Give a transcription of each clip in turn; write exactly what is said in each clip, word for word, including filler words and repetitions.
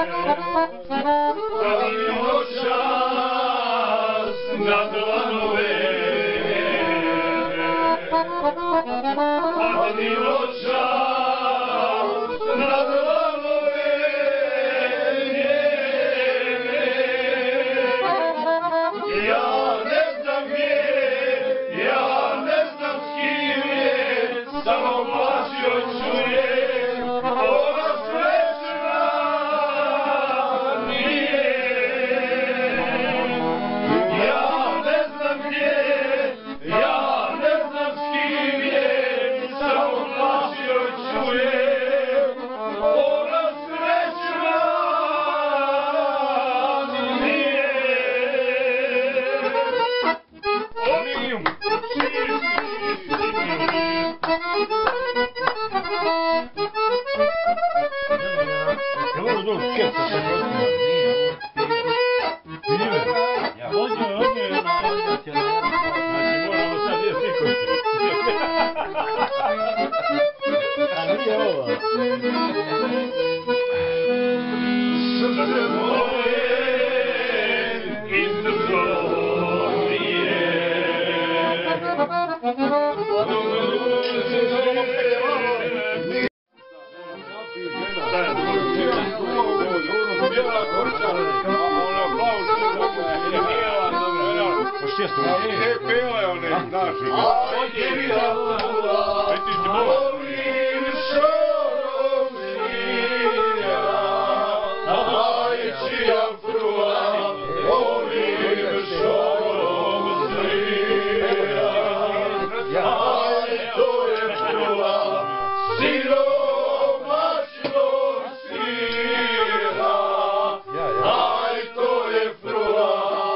Stavimo čas na dlanove, stavimo čas na dlanove njene. Ja ne znam gdje, ja ne znam s kim je, samo plaćio čuje, ona srećna nije. Ja ne znam gdje, ja ne znam s kim je, samo plaćio čuje, ona srećna nije. Omijum, srce moje izdržovije. Bijela košća, ona plavuša, bijela, dobra, ali he pele one, naši. Ovim šorom svira, aj čija frula, ovim šorom svira, aj to je frula, siromašnog svira, aj to je frula,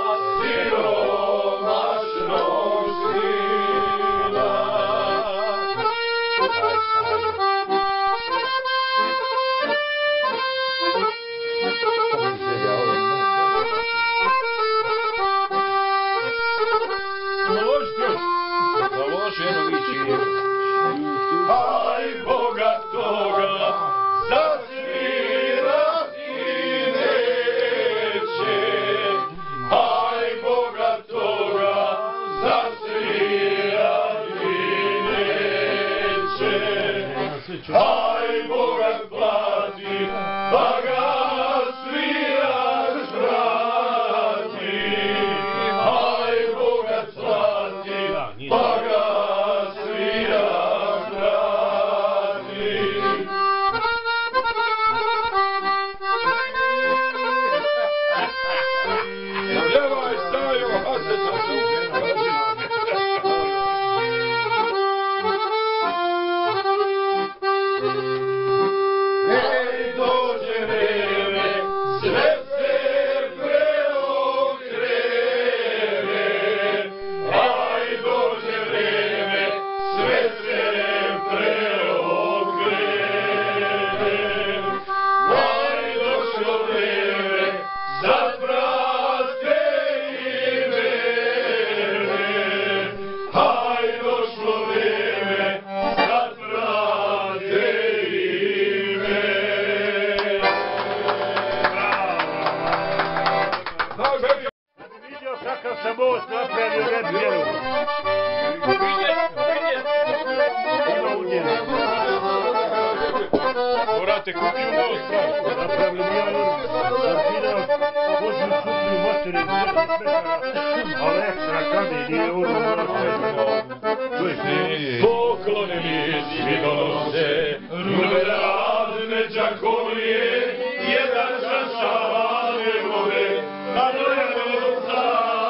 siromašnog svira. Aj bogatoga zasvirati neće, aj bogatoga zasvirati neće, aj bogat plati, pa ga sviraš vrati, aj bogat plati, pa ga sviraš vrati. Djevaj stajo, haseća se ugrati. Ej, dođe vreme, sve se preokrene. Aj, dođe vreme, sve se preokrene. Aj, došlo vreme, sad brate i mene. Aj, došlo vreme, sad brate i mene. Vidio kakav sam most napravio red bijelu. Ima u njemu. Morate kupiti most. Napravili bijelu, markirao, kožnu šuplju motoru, ali ekstra kami, nije ono ono sve. Poklone mi svi donose, rume razne džakovije, jedan čaša vane vode, a dlevca,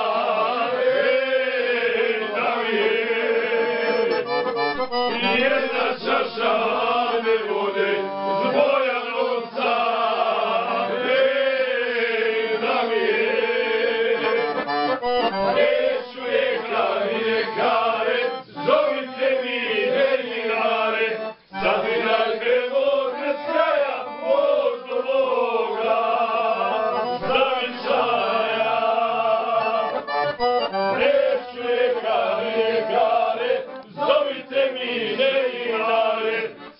ej, da mi je. Jedna čaša vane vode, zboja novca, ej, da mi je. Neću je kari nekare, zovite mi velinare, sad mi najkremo ne sjaja možda Boga, zavičaja. Neću je kari nekare, zovite mi velinare,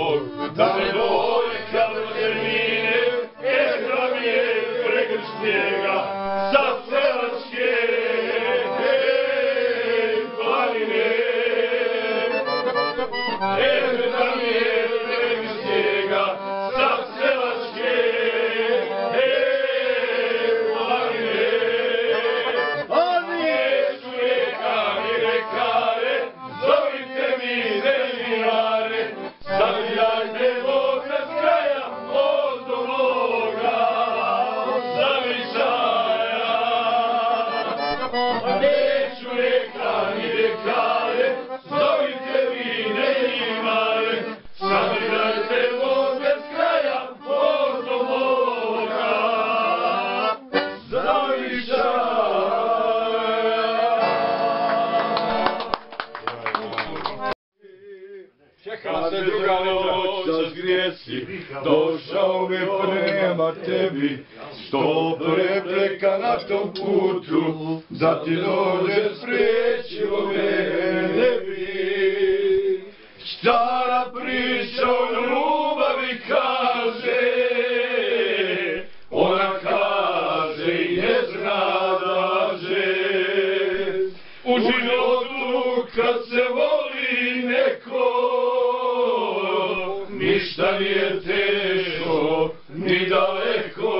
Bog, da ne vole kad termine, jer nam je pregrš snijega, sa Selačke planine. Jer nam je pregrš snijega, sa Selačke planine. A neću reka ni rekare, zovite mi delinare, savijajte Boga s kraja od ovoga zavičaja. A neću reka ni rekare, zovite mi delinare, savijajte Boga s kraja od ovoga zavičaja. Čeka se druga noć sa zgrijesi, došao mi prema tebi, sto prepreka na tom putu, da ti dođe spriječilo mene bi. Stara priča o ljubavi kaže, ona kaže i ne zna da laže. U životu kad se voli neko, ništa nije teško, ni daleko.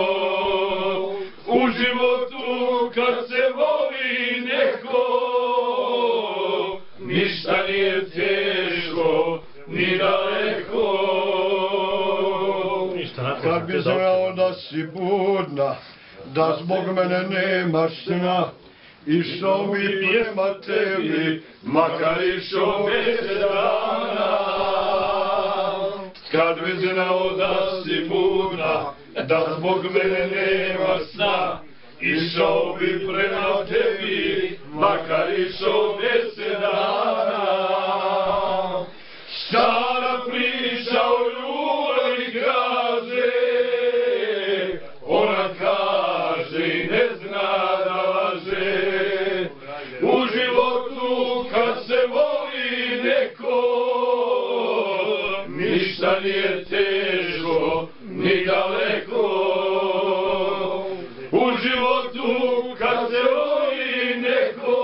U životu kad se voli neko, ništa nije teško, ni daleko. Kad bi znao da si budna, da zbog mene nemaš sna, išao bi prema tebi, makar išao deset dana. Kad bi znao da si budna, da zbog mene nema sna, išao bi prema tebi, makar išao deset dana. Stara priča o ljubavi kaže, ona kaže i ne zna da laže. U životu kad se voli neko, ništa nije teško, ni daleko. U životu kad se voli neko,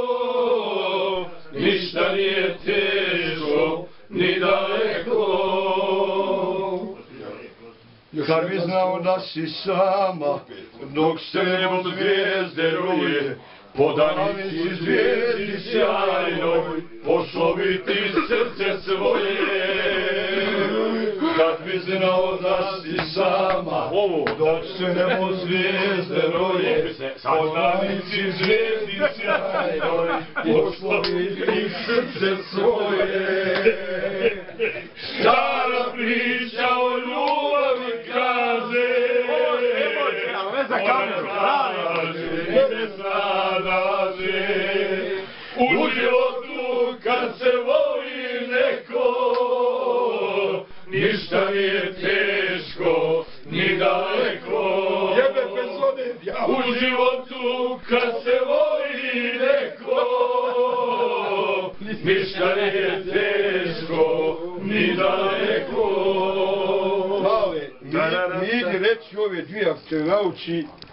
ništa nije teško, ni daleko. Kad bi znao da si sama, dok se nebo zvijezde roje, po danici zvijezdi sjajnoj, pošlo bi ti srce svoje. Kad bi znao da si sama, dok se nebo zvijezde roje, po danici zvijezdi sjajnoj, pošlo bi ti srce svoje. Stara priča o ljubavi kaže, ona kaže i ne zna da laže. U životu kad se voli neko, ništa nije teško, ni daleko. U životu kad se voli neko, ništa nije teško, ni daleko. Mi idi reći ove dvije, ako te nauči,